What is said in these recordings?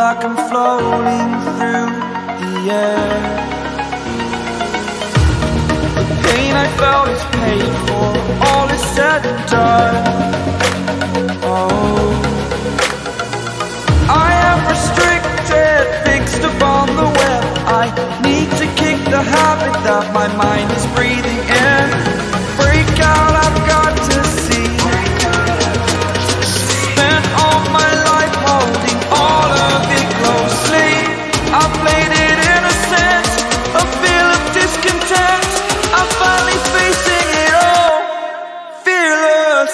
like I'm floating through the air. The pain I felt is paid for, all is said and done. Oh, I am restricted, fixed upon the web. I need to kick the habit that my mind is breathing in. Break out, I've got to see. Spent all my life holding all of it closely. I played it innocent, a feel of discontent. I'm finally facing it all, fearless.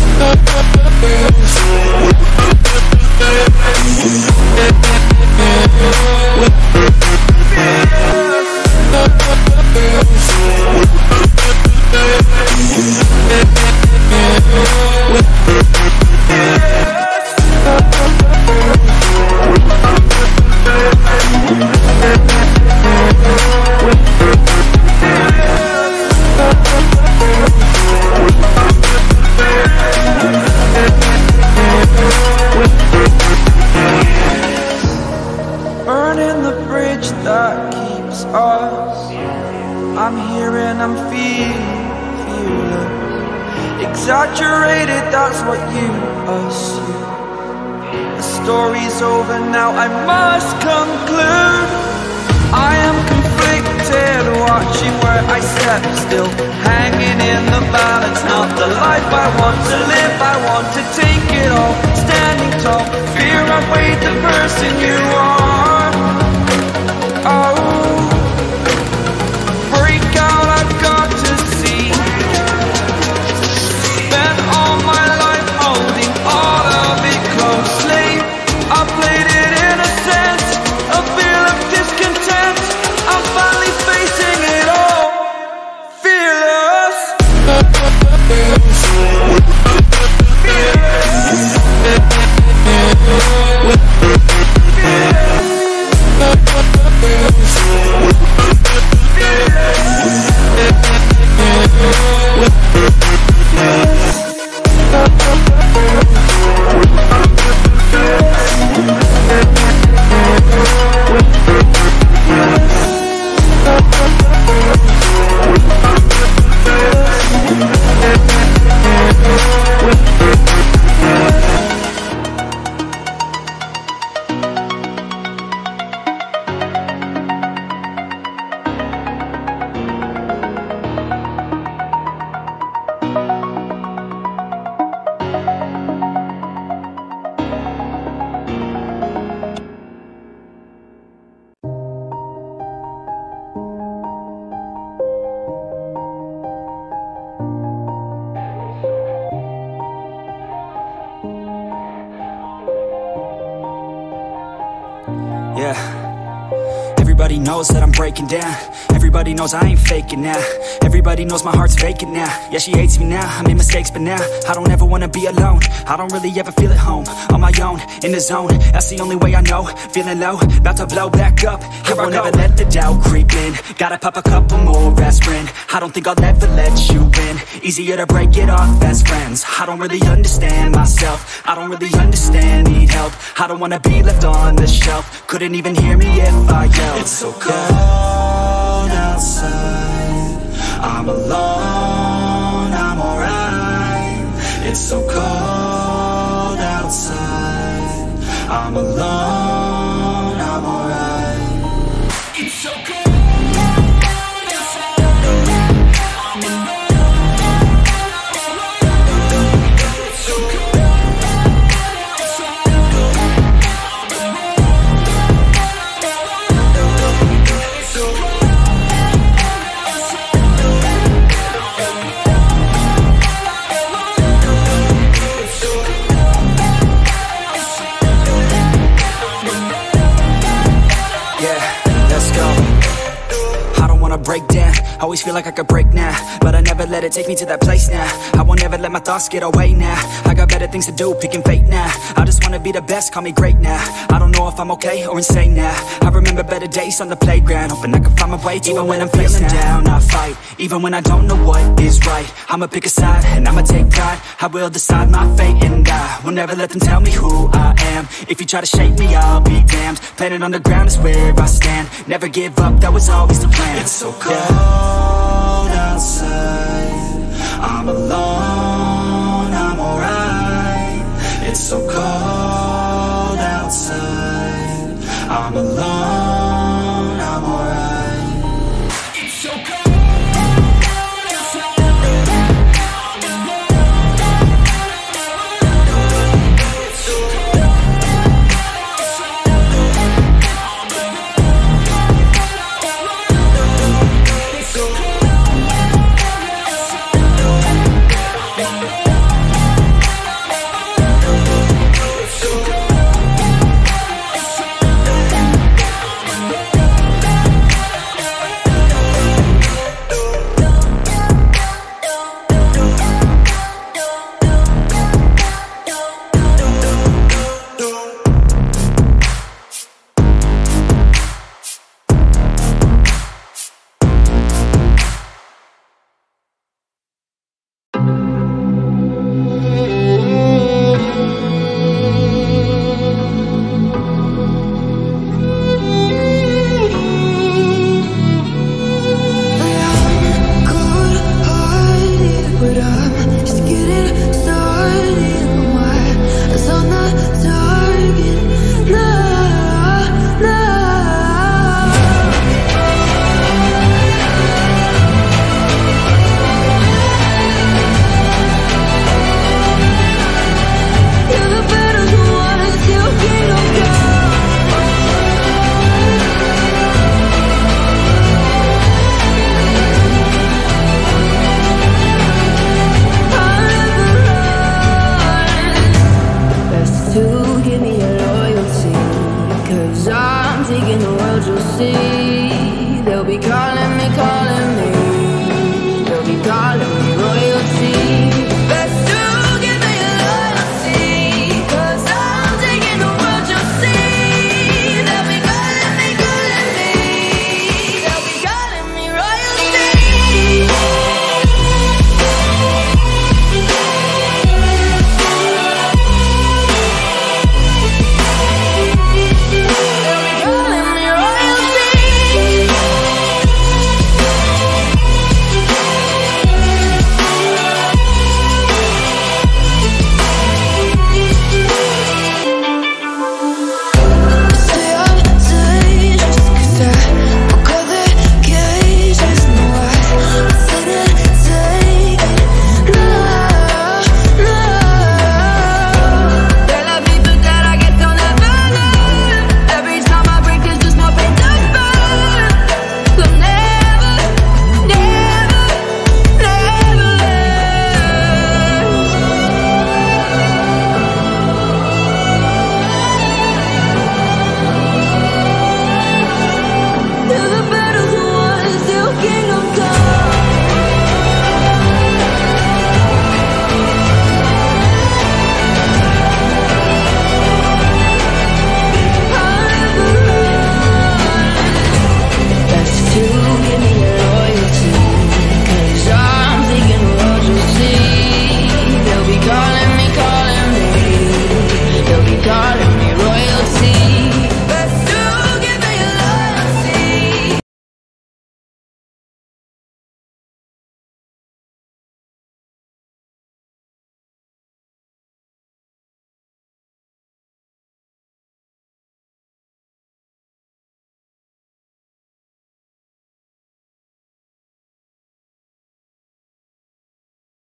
Burning the bridge that keeps us. I'm here and I'm feeling exaggerated, that's what you assume. The story's over now, I must conclude. I am conflicted, watching where I step still, hanging in the balance. Not the life I want to live, I want to take it all. Standing tall, fear I've weighed the person you are. Oh, break out, I've got to see. Spent all my life holding all of it closely. I played it innocent, a feel of discontent. I'm finally facing it all, fearless. Yeah, everybody knows that I'm breaking down. Everybody knows I ain't faking now. Everybody knows my heart's vacant now. Yeah, she hates me now, I made mistakes but now I don't ever wanna be alone. I don't really ever feel at home. On my own, in the zone, that's the only way I know. Feeling low, about to blow back up. Here I won't ever let the doubt creep in. Gotta pop a couple more aspirin. I don't think I'll ever let you in. Easier to break it off best friends. I don't really understand myself. I don't really understand, need help. I don't wanna be left on the shelf. Couldn't even hear me if I yelled. It's so cold outside, I'm alone, I'm alright. It's so cold outside, I'm alone, I'm alright. It's so cold. wanna break down. Always feel like I could break now, but I never let it take me to that place now. I won't ever let my thoughts get away now. I got better things to do, picking fate now. I just wanna be the best, call me great now. I don't know if I'm okay or insane now. I remember better days on the playground, hoping I can find my way to even when I'm feeling down. I fight, even when I don't know what is right. I'ma pick a side, and I'ma take pride. I will decide my fate, and I will never let them tell me who I am. If you try to shake me, I'll be damned. Planet on the ground is where I stand. Never give up, that was always the plan. It's so cold outside, I'm alone, I'm alright. It's so cold outside, I'm alone, I'm alright. It's so cold. Taking the world, you'll see.